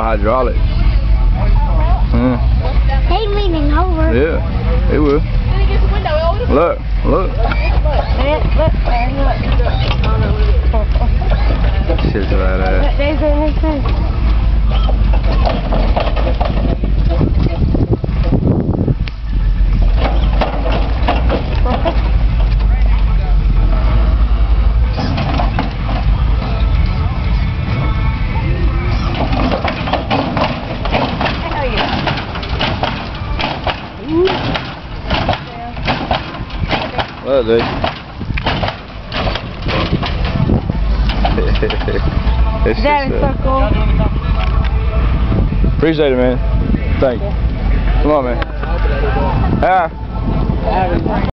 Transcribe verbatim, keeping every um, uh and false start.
hydraulic. Mm. They leaning over. Yeah, they will. Look, look. Shit's right there. There's in his face. Look, dude. It's That is just, so uh, cool. Appreciate it, man. Thank you. Come on, man. Ah.